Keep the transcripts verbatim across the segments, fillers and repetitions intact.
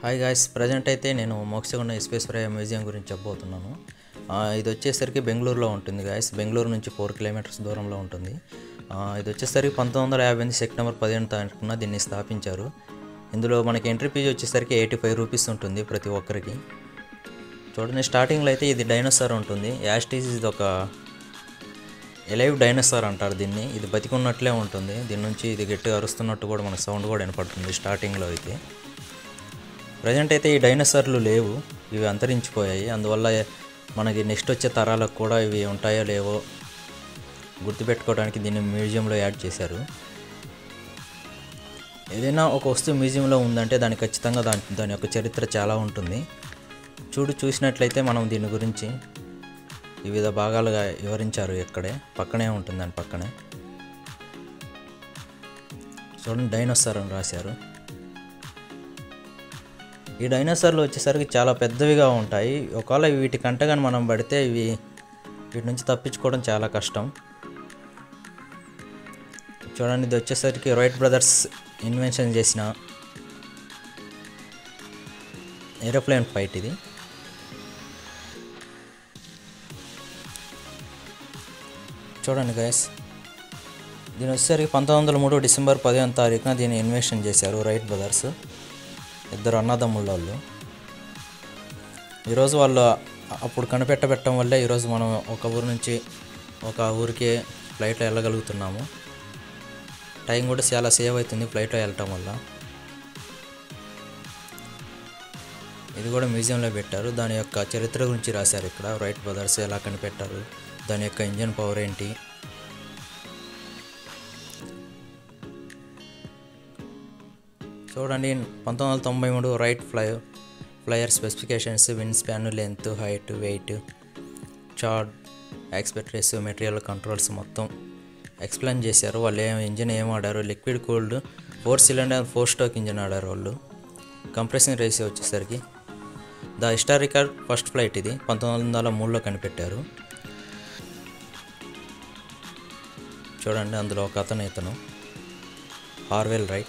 Hi guys, present అయితే నేను Mokshagunda Visvesvaraya museum గురించి చెప్పబోతున్నాను. ఇది వచ్చేసరికి బెంగళూరులో ఉంటుంది గాయ్స్. బెంగళూరు నుంచి ఫోర్ కిలోమీటర్స్ దూరంలో ఉంటుంది. ఇది వచ్చేసరికి పంతొమ్మిది వందల యాభై ఎనిమిది సెప్టెంబర్ పదిహేను తారీఖున దీన్ని స్థాపించారు. ఇందులో మనకి ఎంట్రీ ఫీజు వచ్చేసరికి ఎయిటీ ఫైవ్ రూపీస్ ఉంటుంది ప్రతి ఒక్కరికి. చూడండి, స్టార్టింగ్లో అయితే ఇది డైనోసార్ ఉంటుంది. యాస్టీస్ ఇది ఒక ఎలైవ్ డైనోసార్ అంటారు దీన్ని. ఇది బతికున్నట్లే ఉంటుంది. దీని నుంచి ఇది గట్టిగా అరుస్తున్నట్టు కూడా మనకు సౌండ్ కూడా వినపడుతుంది స్టార్టింగ్లో అయితే. ప్రజెంట్ అయితే ఈ డైనోసార్లు లేవు, ఇవి అంతరించిపోయాయి. అందువల్ల మనకి నెక్స్ట్ వచ్చే తరాలకు కూడా ఇవి ఉంటాయో లేవో గుర్తుపెట్టుకోవడానికి దీన్ని మ్యూజియంలో యాడ్ చేశారు. ఏదైనా ఒక వస్తువు మ్యూజియంలో ఉందంటే దానికి ఖచ్చితంగా దాని దాని యొక్క చరిత్ర చాలా ఉంటుంది. చూడు చూసినట్లయితే మనం దీని గురించి వివిధ భాగాలుగా వివరించారు. ఇక్కడే పక్కనే ఉంటుంది, దాని పక్కనే చూడండి డైనోసార్ అని రాశారు. ఈ డైనోసార్లు వచ్చేసరికి చాలా పెద్దవిగా ఉంటాయి. ఒకవేళ వీటి కంట కానీ మనం పడితే ఇవి వీటి నుంచి తప్పించుకోవడం చాలా కష్టం. చూడండి, ఇది వచ్చేసరికి రైట్ బ్రదర్స్ ఇన్వెన్షన్ చేసిన ఏరోప్లేన్ ఫైట్ ఇది. చూడండి గైస్, దీని వచ్చేసరికి పంతొమ్మిది వందల మూడు డిసెంబర్ పదిహేను తారీఖున దీన్ని ఇన్వెన్షన్ చేశారు రైట్ బ్రదర్స్, ఇద్దరు అన్నదమ్ముళ్ళ వాళ్ళు. ఈరోజు వాళ్ళు అప్పుడు కనిపెట్టబెట్టడం వల్లే ఈరోజు మనం ఒక ఊరు నుంచి ఒక ఊరికి ఫ్లైట్లో వెళ్ళగలుగుతున్నాము. టైం కూడా చాలా సేవ్ అవుతుంది ఫ్లైట్లో వెళ్ళటం వల్ల. ఇది కూడా మ్యూజియంలో పెట్టారు. దాని యొక్క చరిత్ర గురించి రాశారు ఇక్కడ. రైట్ బ్రదర్స్ ఎలా కనిపెట్టారు, దాని యొక్క ఇంజన్ పవర్ ఏంటి. చూడండి, పంతొమ్మిది వందల తొంభై మూడు Wright fly flyer specifications, wind span, length, height, weight, chart, expects, material controls మొత్తం ఎక్స్ప్లెయిన్ చేశారు. వాళ్ళు ఏం ఇంజిన్ ఏం ఆడారు, liquid cooled four cylinder four stroke engine ఆడారు వాళ్ళు. కంప్రెషన్ రేషియో వచ్చేసరికి ద హిస్టారికల్ ఫస్ట్ ఫ్లైట్ ఇది పంతొమ్మిది వందల మూడులో కనిపెట్టారు. చూడండి, అందులో ఒక అతను ఇతను హార్వెల్ రైట్.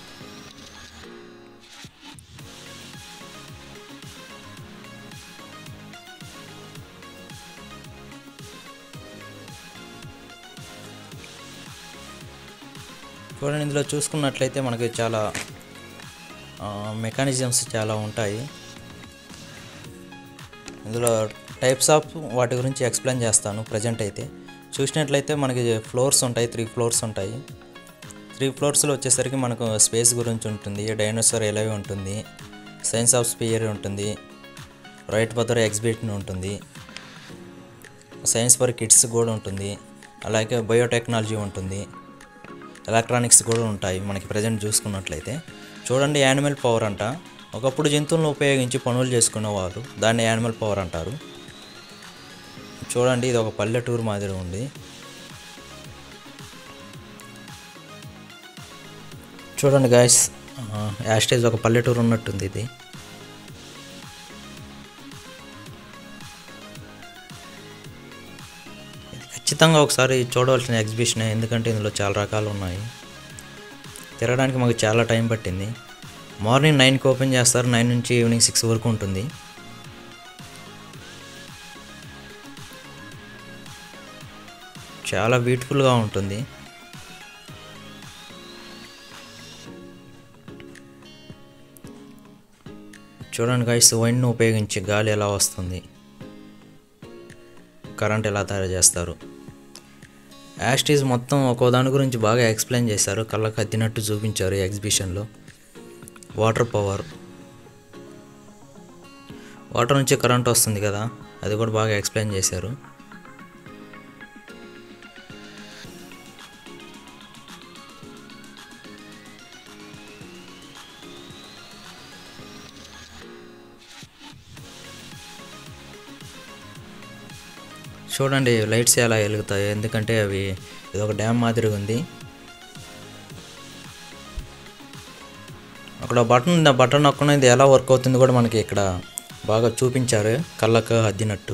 చూడండి, ఇందులో చూసుకున్నట్లయితే మనకి చాలా మెకానిజమ్స్ చాలా ఉంటాయి. ఇందులో టైప్స్ ఆఫ్ వాటి గురించి ఎక్స్ప్లెయిన్ చేస్తాను. ప్రజెంట్ అయితే చూసినట్లయితే మనకి ఫ్లోర్స్ ఉంటాయి, త్రీ ఫ్లోర్స్ ఉంటాయి. త్రీ ఫ్లోర్స్లో వచ్చేసరికి మనకు స్పేస్ గురించి ఉంటుంది, డైనోసార్ ఎలైవ్ ఉంటుంది, సైన్స్ ఆఫ్ స్పియర్ ఉంటుంది, రైట్ బ్రదర్ ఎగ్జిబిషన్ ఉంటుంది, సైన్స్ ఫర్ కిడ్స్ కూడా ఉంటుంది, అలాగే బయోటెక్నాలజీ ఉంటుంది, ఎలక్ట్రానిక్స్ కూడా ఉంటాయి మనకి ప్రజెంట్ చూసుకున్నట్లయితే. చూడండి, యానిమల్ పవర్ అంట. ఒకప్పుడు జంతువులను ఉపయోగించి పనులు చేసుకునేవారు, దాన్ని యానిమల్ పవర్ అంటారు. చూడండి, ఇది ఒక పల్లెటూరు మాదిరి ఉంది. చూడండి గాయస్, యాస్టేజ్ ఒక పల్లెటూరు ఉన్నట్టుంది ఇది. ఖచ్చితంగా ఒకసారి చూడవలసిన ఎగ్జిబిషన్, ఎందుకంటే ఇందులో చాలా రకాలు ఉన్నాయి. తిరగడానికి మాకు చాలా టైం పట్టింది. మార్నింగ్ నైన్కి ఓపెన్ చేస్తారు, నైన్ నుంచి ఈవినింగ్ సిక్స్ వరకు ఉంటుంది. చాలా బ్యూటిఫుల్గా ఉంటుంది. చూడండి గైస్, వైండ్ను ఉపయోగించి గాలి ఎలా వస్తుంది, కరెంట్ ఎలా తయారు చేస్తారు. యాస్టీస్ మొత్తం ఒక్కో దాని గురించి బాగా ఎక్స్ప్లెయిన్ చేశారు, కళ్ళకు అద్దినట్టు చూపించారు ఈ ఎగ్జిబిషన్లో. వాటర్ పవర్, వాటర్ నుంచి కరెంట్ వస్తుంది కదా, అది కూడా బాగా ఎక్స్ప్లెయిన్ చేశారు. చూడండి, లైట్స్ ఎలా వెలుగుతాయి, ఎందుకంటే అవి ఇది ఒక డ్యామ్ మాదిరిగా ఉంది. అక్కడ బటన్ ఉంది, ఆ బటన్ నొక్కడం ఇది ఎలా వర్క్ అవుతుంది కూడా మనకి ఇక్కడ బాగా చూపించారు, కళ్ళకు అద్దినట్టు.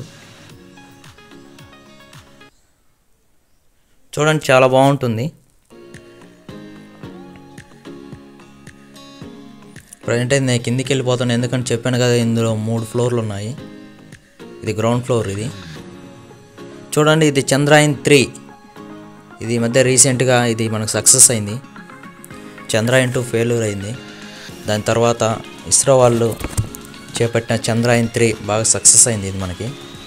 చూడండి, చాలా బాగుంటుంది. ప్రజెంట్ అయితే నేను కిందికి వెళ్ళిపోతాను, ఎందుకంటే చెప్పాను కదా ఇందులో మూడు ఫ్లోర్లు ఉన్నాయి. ఇది గ్రౌండ్ ఫ్లోర్. ఇది చూడండి, ఇది చంద్రయాన్ త్రీ. ఇది ఈ మధ్య రీసెంట్గా ఇది మనకు సక్సెస్ అయింది. చంద్రయాన్ టూ ఫెయిల్యూర్ అయింది. దాని తర్వాత ఇస్రో వాళ్ళు చేపట్టిన చంద్రయాన్ త్రీ బాగా సక్సెస్ అయింది. ఇది మనకి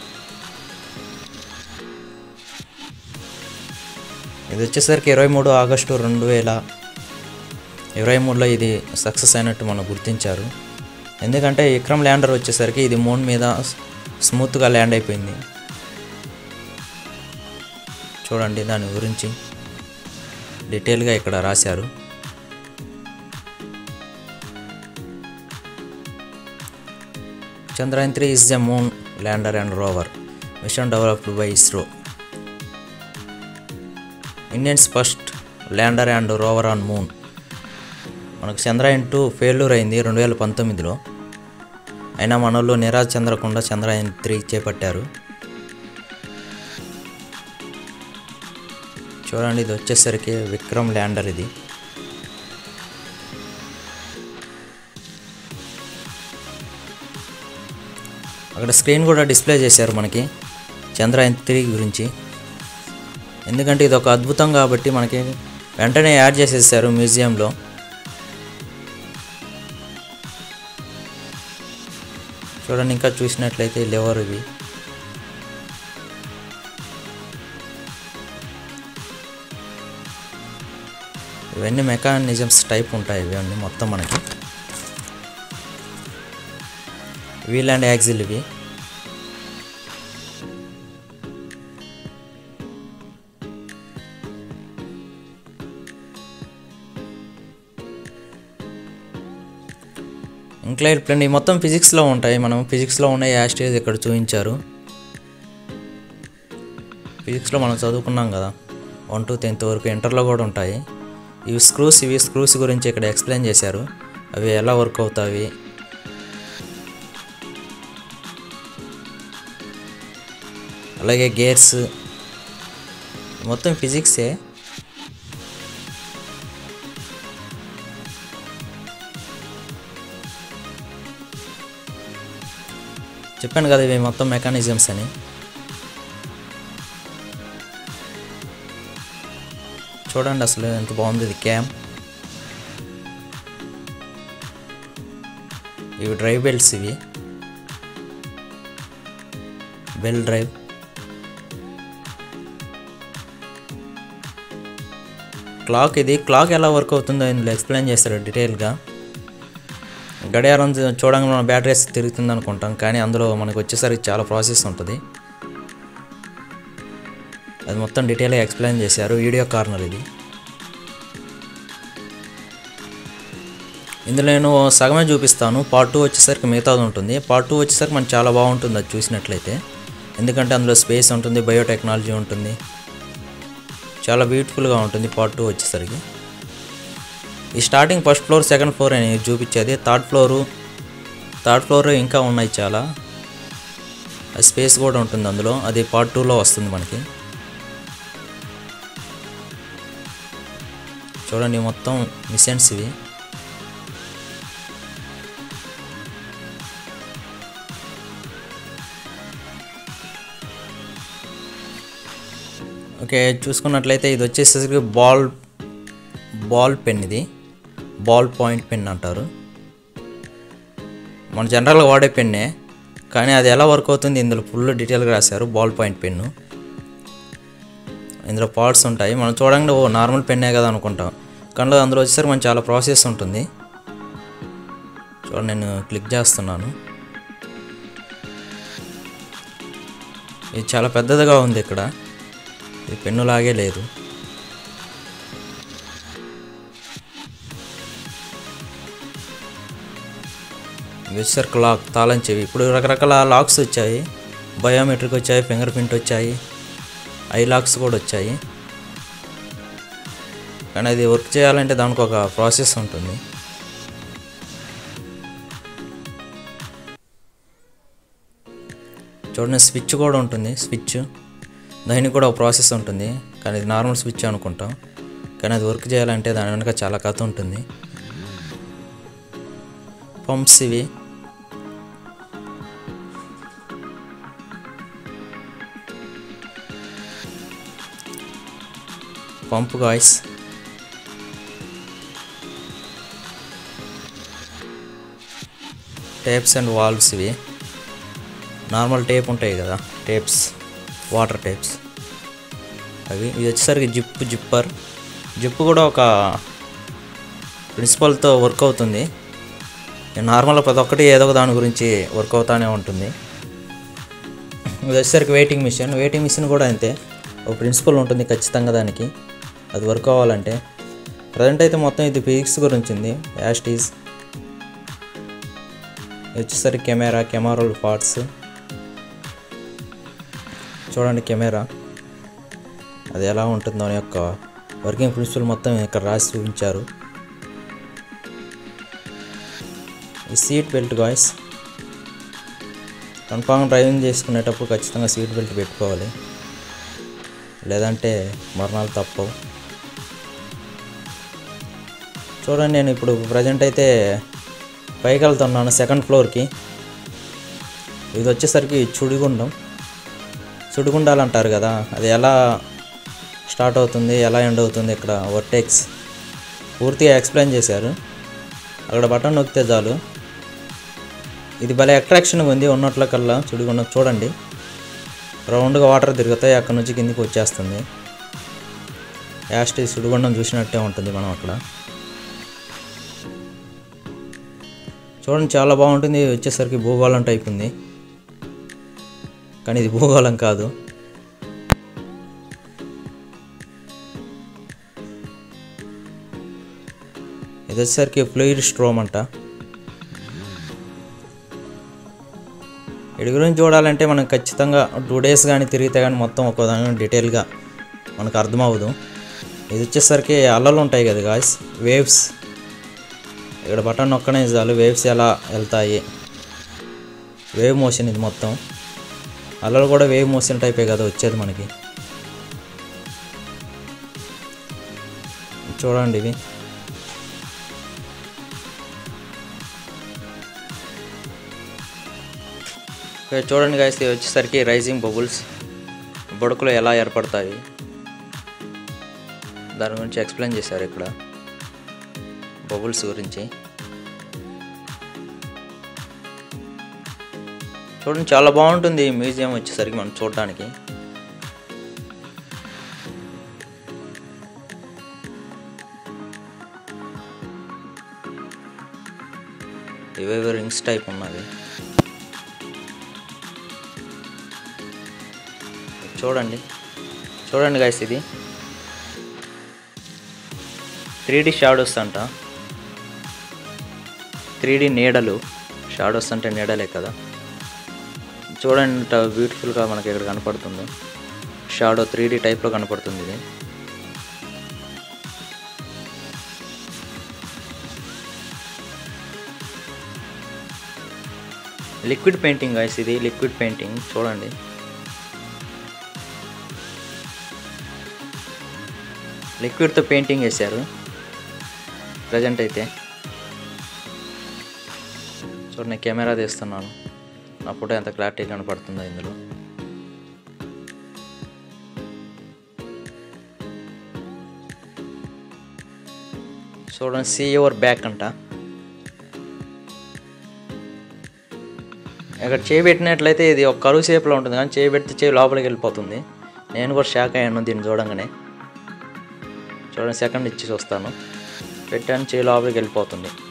ఇది వచ్చేసరికి ఇరవై మూడు ఆగస్టు రెండు వేల ఇరవై మూడులో ఇది సక్సెస్ అయినట్టు మనం గుర్తించారు. ఎందుకంటే విక్రమ్ ల్యాండర్ వచ్చేసరికి ఇది మూన్ మీద స్మూత్గా ల్యాండ్ అయిపోయింది. చూడండి, దాని గురించి డీటెయిల్గా ఇక్కడ రాశారు. Chandrayaan three is a moon lander and rover mission developed by ISRO. Indians first lander and rover on moon. మనకు చంద్రయాన్ టూ ఫెయిల్యూర్ అయింది రెండు వేల పంతొమ్మిదిలో. అయినా మనలో నిరాశ చెందకుండా చంద్రయాన్ త్రీ చేపట్టారు. చూడండి, ఇది వచ్చేసరికి విక్రమ్ ల్యాండర్. ఇది అక్కడ స్క్రీన్ కూడా డిస్ప్లే చేశారు మనకి చంద్రయాన్ త్రీ గురించి. ఎందుకంటే ఇది ఒక అద్భుతం కాబట్టి మనకి వెంటనే యాడ్ చేసేసారు మ్యూజియంలో. చూడండి, ఇంకా చూసినట్లయితే లెవర్ ఇవి. ఇవన్నీ మెకానిజమ్స్ టైప్ ఉంటాయి. ఇవన్నీ మొత్తం మనకి వీల్ అండ్ యాక్సిల్ ఇవి. ఇంక్లైడ్ ప్లేన్ ఇవి మొత్తం ఫిజిక్స్లో ఉంటాయి. మనం ఫిజిక్స్లో ఉన్న యాస్టేజ్ ఇక్కడ చూపించారు. ఫిజిక్స్లో మనం చదువుకున్నాం కదా, వన్ టు టెన్త్ వరకు. ఇంటర్లో కూడా ఉంటాయి. ఇవి స్క్రూస్ ఇవి స్క్రూస్ గురించి ఇక్కడ ఎక్స్ప్లెయిన్ చేశారు. అవి ఎలా వర్క్ అవుతాయి. అలాగే గేర్స్ మొత్తం ఫిజిక్సే. చెప్పాను కదా ఇవి మొత్తం మెకానిజమ్స్ అని. చూడండి అసలు ఎంత బాగుంది ఇది క్యామ్. ఇవి డ్రైవ్ బెల్ట్స్. ఇవి బెల్ డ్రైవ్. క్లాక్. ఇది క్లాక్ ఎలా వర్క్ అవుతుందో ఇందులో ఎక్స్ప్లెయిన్ చేస్తారు డీటెయిల్గా. గడియారం చూడంగా మన బ్యాటరీస్ తిరుగుతుంది అనుకుంటాం, కానీ అందులో మనకు వచ్చేసరికి చాలా ప్రాసెస్ ఉంటుంది. అది మొత్తం డీటెయిల్గా ఎక్స్ప్లెయిన్ చేశారు. వీడియో కార్నర్ ఇది. ఇందులో నేను సగమే చూపిస్తాను. పార్ట్ టూ వచ్చేసరికి మిగతాది ఉంటుంది. పార్ట్ టూ వచ్చేసరికి మనకు చాలా బాగుంటుంది అది చూసినట్లయితే. ఎందుకంటే అందులో స్పేస్ ఉంటుంది, బయోటెక్నాలజీ ఉంటుంది, చాలా బ్యూటిఫుల్గా ఉంటుంది పార్ట్ టూ వచ్చేసరికి. ఈ starting first floor second floor అని చూపించేది. థర్డ్ ఫ్లోరు థర్డ్ ఫ్లోర్ ఇంకా ఉన్నాయి చాలా. స్పేస్ కూడా ఉంటుంది అందులో. అది పార్ట్ టూలో వస్తుంది మనకి. చూడండి మొత్తం మిషన్స్ ఇవి. ఓకే, చూసుకున్నట్లయితే ఇది వచ్చేసరికి బాల్ బాల్ పెన్. ఇది బాల్ పాయింట్ పెన్ అంటారు. మన జనరల్గా వాడే పెన్నే, కానీ అది ఎలా వర్క్ అవుతుంది ఇందులో ఫుల్ డీటెయిల్గా రాశారు. Ball point pen. ఇందులో పార్ట్స్ ఉంటాయి. మనం చూడండి ఓ నార్మల్ పెన్నే కదా అనుకుంటాం, కానీ అందులో వచ్చేసరికి మనకి చాలా ప్రాసెస్ ఉంటుంది. చూడండి, నేను క్లిక్ చేస్తున్నాను. ఇది చాలా పెద్దదిగా ఉంది. ఇక్కడ ఇది పెన్ను లాగే లేదు. ఇది వచ్చేసరికి లాక్, తాళం చెవి. ఇప్పుడు రకరకాల లాక్స్ వచ్చాయి. బయోమెట్రిక్ వచ్చాయి, ఫింగర్ ప్రింట్ వచ్చాయి, ఐ లాక్స్ కూడా వచ్చాయి. కానీ అది వర్క్ చేయాలంటే దానికి ఒక ప్రాసెస్ ఉంటుంది. చూడండి, స్విచ్ కూడా ఉంటుంది. స్విచ్ దానికి కూడా ఒక ప్రాసెస్ ఉంటుంది, కానీ ఇది నార్మల్ స్విచ్ అనుకుంటాం. కానీ అది వర్క్ చేయాలంటే దాని వెనుక చాలా కథ ఉంటుంది. పంప్స్ ఇవి, pump guys. Tapes and valves ఇవి, నార్మల్ టేప్ ఉంటాయి కదా టేప్స్, వాటర్ టేప్స్ అవి. ఇది వచ్చేసరికి జిప్ జిప్పర్. జిప్ కూడా ఒక ప్రిన్సిపల్తో వర్క్ అవుతుంది. నార్మల్గా ప్రతి ఒక్కటి ఏదో ఒక దాని గురించి వర్క్ అవుతూనే ఉంటుంది. ఇది వచ్చేసరికి వెయిటింగ్ మిషన్. వెయిటింగ్ మిషన్ కూడా అంతే, ఒక ప్రిన్సిపల్ ఉంటుంది ఖచ్చితంగా దానికి, అది వర్క్ అవ్వాలంటే. ప్రజెంట్ అయితే మొత్తం ఇది ఫిజిక్స్ గురించి ఉంది, యాస్టీస్. ఇది వచ్చేసరికి కెమెరా, కెమెరా పార్ట్స్ చూడండి. కెమెరా అది ఎలా ఉంటుందో అని యొక్క వర్కింగ్ ప్రిన్సిపల్ మొత్తం ఇక్కడ రాసి చూపించారు. ఈ seat belt guys, confirm driving చేసుకునేటప్పుడు ఖచ్చితంగా సీట్ బెల్ట్ పెట్టుకోవాలి, లేదంటే మరణాలు తప్పవు. చూడండి, నేను ఇప్పుడు ప్రజెంట్ అయితే పైకి వెళ్తున్నాను సెకండ్ ఫ్లోర్కి. ఇది వచ్చేసరికి చుడిగుండం. చుడిగుండాలు అంటారు కదా, అది ఎలా స్టార్ట్ అవుతుంది, ఎలా ఎండ్ అవుతుంది, ఇక్కడ వర్టెక్స్ పూర్తిగా ఎక్స్ప్లెయిన్ చేశారు. అక్కడ బటన్ నొక్కితే చాలు. ఇది భలే అట్రాక్షన్గా ఉంది ఉన్నట్ల కల్లా. చుడిగుండం చూడండి, రౌండ్గా వాటర్ తిరుగుతాయి, అక్కడ నుంచి కిందికి వచ్చేస్తుంది. యాస్టీ చుడిగుండం చూసినట్టే ఉంటుంది మనం అక్కడ. చూడండి, చాలా బాగుంటుంది. వచ్చేసరికి భూగోళం టైప్ ఉంది, కానీ ఇది భూగోళం కాదు. ఇది వచ్చేసరికి ఫ్లూయిడ్ స్ట్రోమ్ అంట. వీడి గురించి చూడాలంటే మనం ఖచ్చితంగా టూ డేస్ కానీ తిరిగితే కానీ మొత్తం ఒక్కోదాని డీటెయిల్గా మనకు అర్థమవుదు. ఇది వచ్చేసరికి అలలు ఉంటాయి కదా గాయ్స్, వేవ్స్. ఇక్కడ బటన్ నొక్కనే చాలు, వేవ్స్ ఎలా వెళ్తాయి, వేవ్ మోషన్. ఇది మొత్తం అలలు కూడా వేవ్ మోషన్ టైపే కదా వచ్చేది మనకి. చూడండి ఇవి. చూడండి గాయ్స్, ఇది వచ్చేసరికి రైజింగ్ బబుల్స్, బుడకలు ఎలా ఏర్పడతాయి దాని గురించి ఎక్స్ప్లెయిన్ చేశారు ఇక్కడ, బబుల్స్ గురించి. చూడండి, చాలా బాగుంటుంది మ్యూజియం వచ్చేసరికి మనం చూడడానికి. ఇవేవో రింగ్స్ టైప్ ఉన్నది చూడండి. చూడండి గైస్, ఇది త్రీ డి షాడోస్ అంట. త్రీ డి నీడలు, షాడోస్ అంటే నీడలే కదా. చూడండి ఇంత బ్యూటిఫుల్గా మనకి ఇక్కడ కనపడుతుంది. షాడో త్రీ డి టైప్లో కనపడుతుంది ఇది. లిక్విడ్ పెయింటింగ్ గైస్, ఇది లిక్విడ్ పెయింటింగ్. చూడండి, లిక్విడ్తో పెయింటింగ్ వేశారు ప్రజెంట్ అయితే. చూడండి, కెమెరా తీస్తున్నాను, నా ఫోటో ఎంత క్లారిటీ కనపడుతుందో ఇందులో. చూడండి, సీ యువర్ బ్యాక్ అంట. ఇక్కడ చేయి పెట్టినట్లయితే ఇది ఒక కరువు షేప్లో ఉంటుంది, కానీ చేయి పెడితే చేయి లోపలికి వెళ్ళిపోతుంది. నేను కూడా షాక్ అయ్యాను దీన్ని చూడంగానే. చూడండి, సెకండ్ ఇచ్చి చూస్తాను, పెట్టాను, చేయి లోపలికి వెళ్ళిపోతుంది.